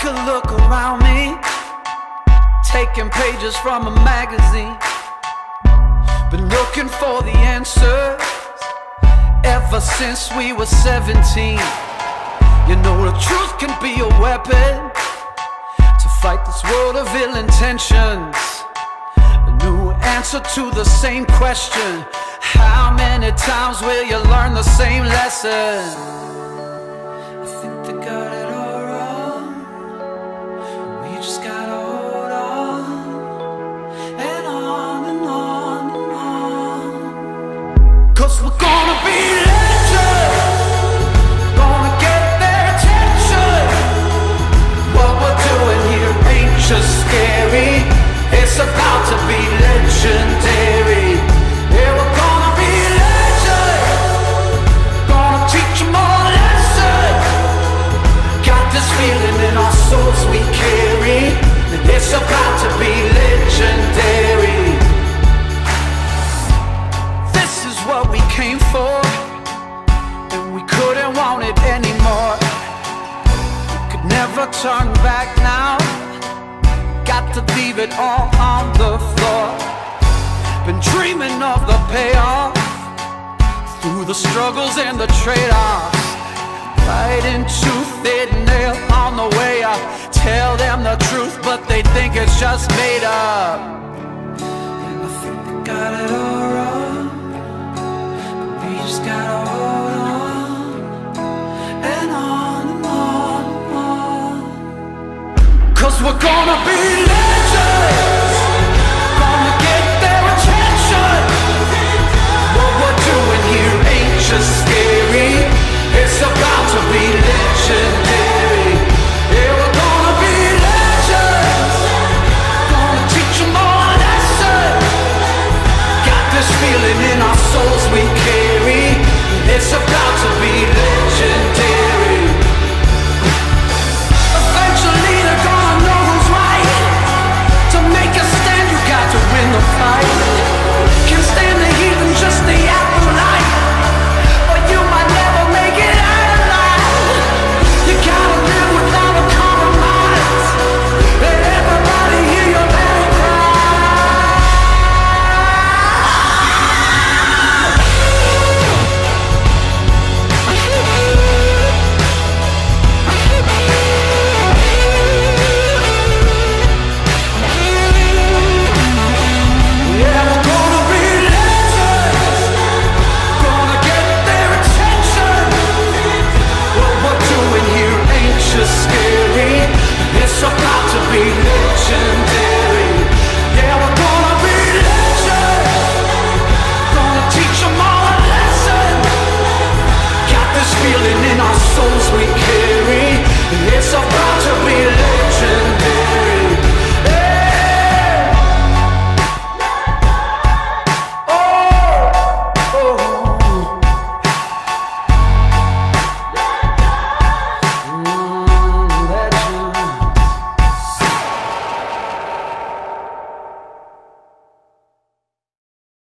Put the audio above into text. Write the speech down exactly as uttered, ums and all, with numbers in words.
a look around me, taking pages from a magazine. Been looking for the answers ever since we were seventeen. You know the truth can be a weapon to fight this world of ill intentions. A new answer to the same question: how many times will you learn the same lesson? I think they got it all wrong. We just gotta hold on, and on and on and on. 'Cause we're gonna be legends, gonna get their attention. What we're doing here ain't just scary, it's about to be legendary. Yeah, we're gonna be legends, gonna teach them all a lesson. Got this feeling in our souls we carry, it's about to be legendary. This is what we came for, and we couldn't want it anymore. We could never turn back now, got to leave it all on the floor. Been dreaming of the payoff, through the struggles and the trade-offs. Fighting tooth and nail on the way up. Tell them the truth, but they think it's just made up. And I think they got it all wrong, but we just gotta hold on, and on and on and on. 'Cause we're gonna be legends, gonna get their attention. What we're doing here ain't just scary, it's about to be legendary. Yeah, we're gonna be legends, gonna teach them all a lesson. Got this feeling in our souls we carry, it's about to be legendary. Eventually they're gonna know who's right. To make a stand you got to win the fight. Can't stand the heat and just the apple light, or you might never make it out alive. You gotta live without a compromise. Let everybody hear your battle cry. 'Cause we